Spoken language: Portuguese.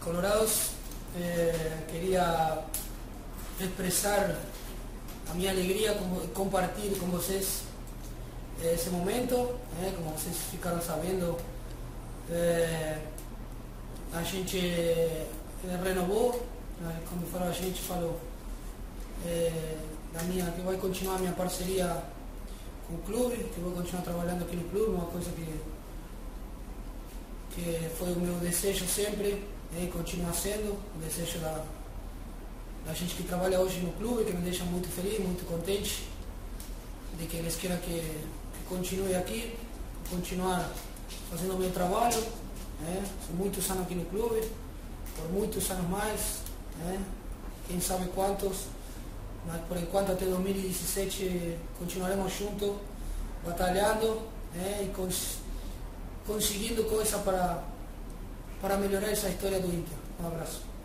Colorados, queria expressar a minha alegria compartilhar com vocês esse momento, como vocês ficaram sabendo, a gente renovou, quando falou a gente falou que vai continuar a minha parceria com o clube, que vou continuar trabalhando aqui no clube, uma coisa que foi o meu desejo sempre, e continua sendo o desejo da gente que trabalha hoje no clube, que me deixa muito feliz, muito contente de que eles queiram que continue aqui, continuar fazendo o meu trabalho. Sou muitos anos aqui no clube, por muitos anos mais, quem sabe quantos, mas por enquanto até 2017 continuaremos juntos, batalhando e conseguindo coisas para melhorar essa história do Inter. Um abraço.